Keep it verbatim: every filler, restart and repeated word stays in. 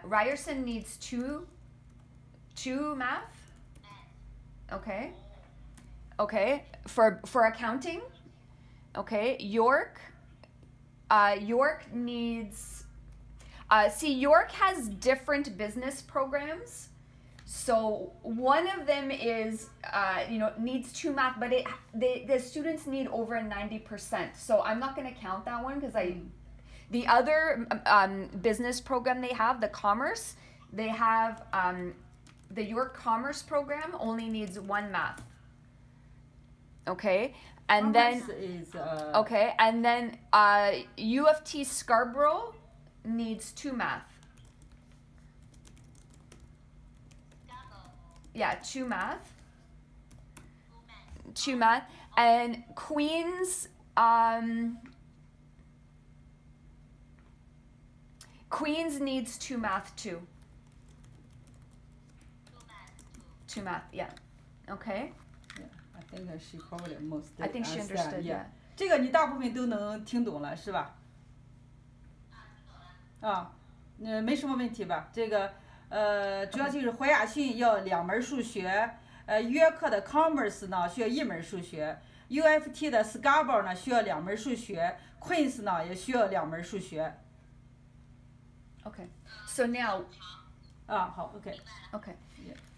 Ryerson needs two, two math. Okay. Okay. For for accounting. Okay. York. Uh, York needs. Uh, see, York has different business programs. So one of them is, uh, you know, needs two math, but it they, the students need over ninety percent. So I'm not going to count that one because I, the other um, business program they have, the commerce, they have um, the York Commerce program only needs one math. Okay, and commerce then is, uh, okay, and then uh, U of T Scarborough needs two math. Yeah, two math. Two math. And Queens, um, Queens needs two math too. Two math, yeah. Okay. Yeah, I think she probably most. I think she understood, yeah. 这个你大部分都能听懂了，是吧？啊，那没什么问题吧？这个。呃，主要就是怀亚逊要两门数学，呃，约克的 Commerce 呢需要一门数学 ，U F T 的 Scarborough 呢需要两门数学 ，Queens 呢也需要两门数学。 Okay, so now. 啊，好 ，OK。 Okay. Yeah.